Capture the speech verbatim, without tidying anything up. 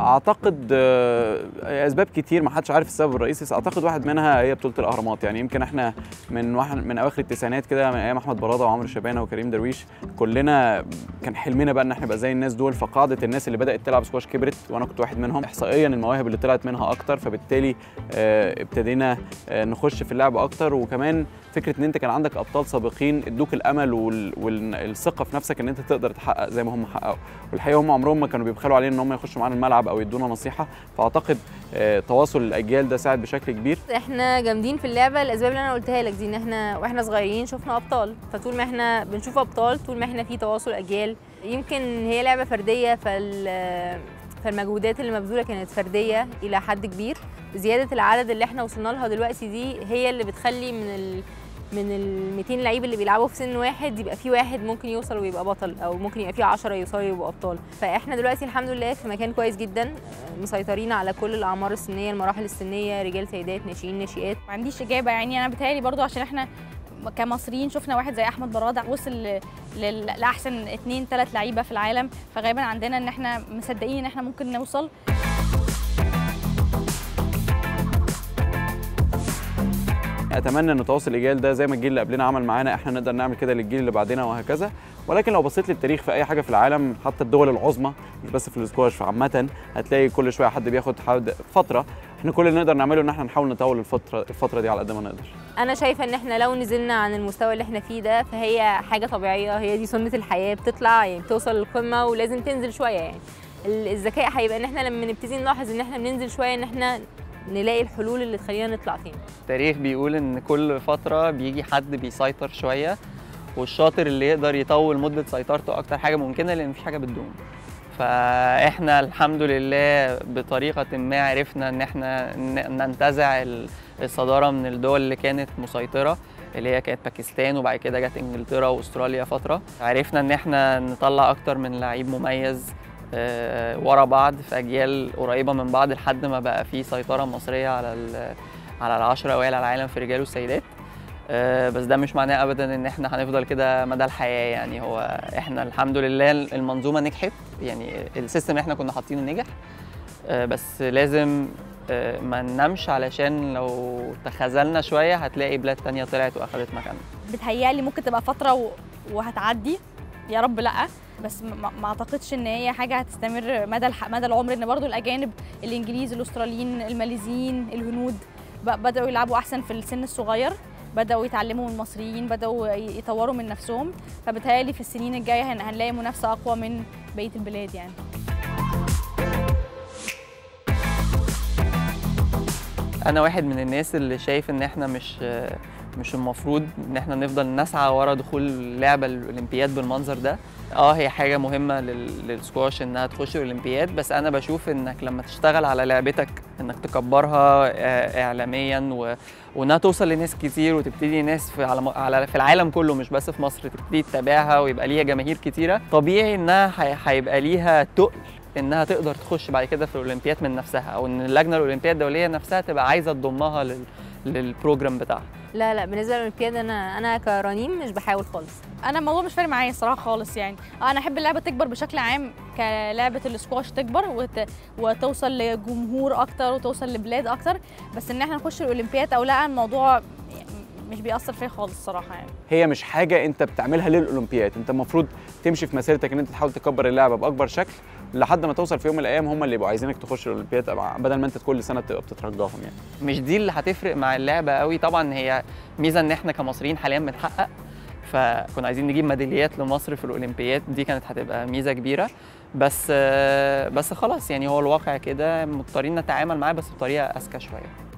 اعتقد آه، اسباب كتير، ما حدش عارف السبب الرئيسي، بس اعتقد واحد منها هي بطوله الاهرامات. يعني يمكن احنا من واحد من اواخر التسعينات كده، من ايام احمد براده وعمرو شبانه وكريم درويش، كلنا كان حلمنا بقى ان احنا نبقى زي الناس دول. فقاعده الناس اللي بدات تلعب سكواش كبرت، وانا كنت واحد منهم. احصائيا المواهب اللي طلعت منها اكتر، فبالتالي آه، ابتدينا آه، نخش في اللعب اكتر. وكمان فكره ان انت كان عندك ابطال سابقين ادوك الامل والثقه في نفسك ان انت تقدر تحقق زي ما هم حققوا. والحقيقه هم عمرهم ما كانوا بيبخلوا علينا ان هم يخشوا معانا الملعب او يدونا نصيحه. فاعتقد آه، تواصل الاجيال ده ساعد بشكل كبير. احنا جامدين في اللعبه، الاسباب اللي انا قلتها لك دي، ان احنا واحنا صغيرين شفنا ابطال، فطول ما احنا بنشوف ابطال، طول ما احنا في تواصل اجيال. يمكن هي لعبه فرديه، فال فالمجهودات اللي مبذوله كانت فرديه الى حد كبير. زياده العدد اللي احنا وصلنا لها دلوقتي دي هي اللي بتخلي من ال من ال مئتين لعيب اللي بيلعبوا في سن واحد يبقى في واحد ممكن يوصل ويبقى بطل، او ممكن يبقى في عشرة يوصلوا يبقوا ابطال. فاحنا دلوقتي الحمد لله في مكان كويس جدا، مسيطرين على كل الاعمار السنيه، المراحل السنيه، رجال سيدات، ناشئين ناشئات. ما عنديش اجابه، يعني انا بتهيألي برضو عشان احنا كمصريين شفنا واحد زي احمد براده وصل لاحسن اثنين ثلاث لعيبه في العالم، فغالبا عندنا ان احنا مصدقين ان احنا ممكن نوصل. اتمنى ان تواصل الاجيال ده زي ما الجيل اللي قبلنا عمل معانا، احنا نقدر نعمل كده للجيل اللي بعدنا وهكذا. ولكن لو بصيت للتاريخ في اي حاجه في العالم، حتى الدول العظمى مش بس في الاسكواش، فعامه هتلاقي كل شويه حد بياخد فتره. احنا كل اللي نقدر نعمله ان احنا نحاول نطول الفتره الفتره دي على قد ما نقدر. انا شايفه ان احنا لو نزلنا عن المستوى اللي احنا فيه ده، فهي حاجه طبيعيه، هي دي سنه الحياه، بتطلع يعني بتوصل للقمه ولازم تنزل شويه. يعني الذكاء هيبقى ان احنا لما نبتدي نلاحظ ان احنا بننزل شويه، ان احنا نلاقي الحلول اللي تخلينا نطلع تاني. التاريخ بيقول ان كل فتره بيجي حد بيسيطر شويه، والشاطر اللي يقدر يطول مده سيطرته اكتر حاجه ممكنه، لان مفيش حاجه بتدوم. فاحنا الحمد لله بطريقه ما عرفنا ان احنا ننتزع الصداره من الدول اللي كانت مسيطره، اللي هي كانت باكستان، وبعد كده جت انجلترا واستراليا فتره. عرفنا ان احنا نطلع اكتر من لعيب مميز أه ورا بعض في اجيال قريبه من بعض، لحد ما بقى في سيطره مصريه على على العشره اوائل على العالم في الرجال والسيدات. أه بس ده مش معناه ابدا ان احنا هنفضل كده مدى الحياه. يعني هو احنا الحمد لله المنظومه نجحت، يعني السيستم اللي احنا كنا حاطينه نجح. أه بس لازم أه ما ننامش، علشان لو تخاذلنا شويه هتلاقي بلاد تانية طلعت واخدت مكاننا. بتهيألي ممكن تبقى فتره وهتعدي، يا رب لا، بس ما اعتقدش ان هي حاجه هتستمر مدى مدى العمر. ان برضو الاجانب، الانجليز، الاستراليين، الماليزيين، الهنود بداوا يلعبوا احسن في السن الصغير، بداوا يتعلموا من المصريين، بداوا يطوروا من نفسهم. فبالتالي في السنين الجايه هنلاقي منافسه اقوى من بقيه البلاد. يعني انا واحد من الناس اللي شايف ان احنا مش مش المفروض ان احنا نفضل نسعى ورا دخول لعبه الاولمبياد بالمنظر ده. اه هي حاجه مهمه للسكواش انها تخش الاولمبياد، بس انا بشوف انك لما تشتغل على لعبتك انك تكبرها اعلاميا و... وانها توصل لناس كتير، وتبتدي ناس في على... على في العالم كله مش بس في مصر تبتدي تتابعها ويبقى ليها جماهير كتيره، طبيعي انها هيبقى ليها تقل انها تقدر تخش بعد كده في الاولمبياد من نفسها، او ان اللجنه الاولمبيه الدوليه نفسها تبقى عايزه تضمها لل... للبروجرام بتاعها. لا لا بالنسبه للاولمبياد انا انا كرنيم مش بحاول خالص. انا الموضوع مش فارق معايا الصراحه خالص. يعني انا احب اللعبه تكبر بشكل عام، كلعبه الاسكواش تكبر وت... وتوصل لجمهور اكتر وتوصل لبلاد اكتر، بس ان احنا نخش الاولمبياد او لا الموضوع مش بيأثر فيا خالص الصراحه. يعني هي مش حاجه انت بتعملها للاولمبياد، انت المفروض تمشي في مسيرتك ان انت تحاول تكبر اللعبه باكبر شكل لحد ما توصل في يوم من الايام هم اللي يبقوا عايزينك تخش الاولمبياد، بدل ما انت كل سنه تبقى بتترجاهم. يعني مش دي اللي هتفرق مع اللعبه قوي. طبعا هي ميزه ان احنا كمصريين حاليا بنحقق، فكنا عايزين نجيب ميداليات لمصر في الاولمبياد، دي كانت هتبقى ميزه كبيره. بس بس خلاص، يعني هو الواقع كده، مضطرين نتعامل معاه بس بطريقه اذكى شويه.